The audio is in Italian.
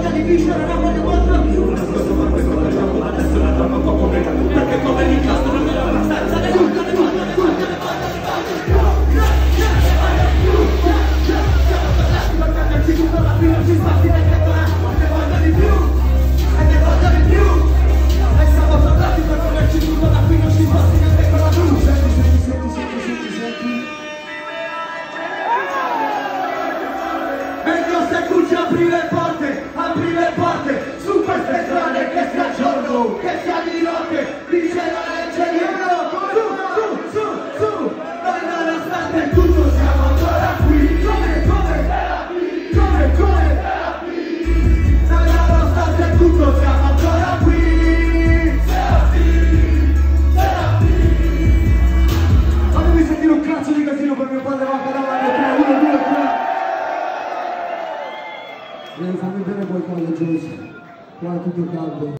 di vincere, non voglio contro più. Una cosa ma questo facciamo, adesso la trama un po' completa, perché come l'incastro non è una stanza, le volte, le volte, le volte, le volte, le volte, più. Siamo tornati per metterci tutto la prima, ci spazzi nel pettorale, ne voglio di più, e ne voglio di più. E siamo tornati per metterci tutto la prima, ci spazzi nel pettorale, blu. Meglio se cuci aprire porte, su queste strade che sia giorno, che sia di notte, dice la legge di Dio, su, noi nonostante tutto siamo ancora qui, come, noi nonostante tutto siamo ancora qui, fatemi sentire un cazzo di casino per mio padre, va davanti, 1, 2, 3. Fammi bere qualcosa, Giuseppe. Qua è tutto caldo.